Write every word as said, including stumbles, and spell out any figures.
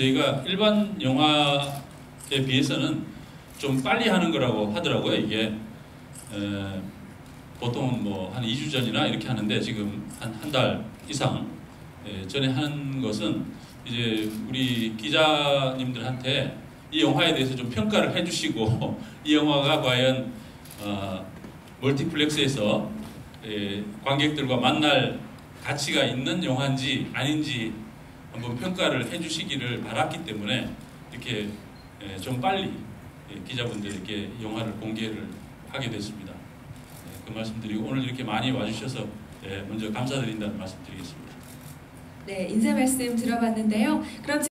저희가 일반 영화에 비해서는 좀 빨리 하는 거라고 하더라고요. 이게 에, 보통은 뭐 한 이 주 전이나 이렇게 하는데 지금 한 한 달 이상 에, 전에 하는 것은 이제 우리 기자님들한테 이 영화에 대해서 좀 평가를 해주시고 이 영화가 과연 어, 멀티플렉스에서 에, 관객들과 만날 가치가 있는 영화인지 아닌지 한번 평가를 해주시기를 바랐기 때문에 이렇게 에, 좀 빨리 기자분들에게 영화를 공개를 하게 됐습니다. 네, 그 말씀드리고 오늘 이렇게 많이 와주셔서 네, 먼저 감사드린다는 말씀드리겠습니다. 네, 인사 말씀 들어봤는데요. 그럼